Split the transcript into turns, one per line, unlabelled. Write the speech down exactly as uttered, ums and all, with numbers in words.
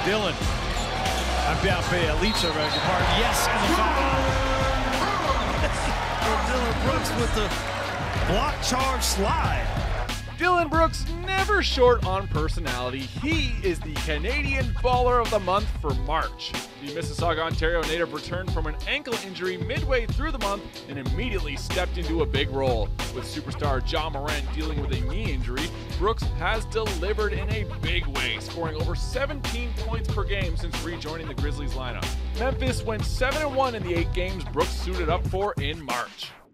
Dillon. Abia Bjelica, beg your pardon. Yes, and the foul. Dillon Brooks with the block charge slide.
Dillon Brooks never short on personality. He is the Canadian Baller of the Month for March. The Mississauga, Ontario native returned from an ankle injury midway through the month and immediately stepped into a big role. With superstar Ja Morant dealing with a knee injury, Brooks has delivered in a big way, scoring over seventeen points per game since rejoining the Grizzlies lineup. Memphis went seven and one in the eight games Brooks suited up for in March.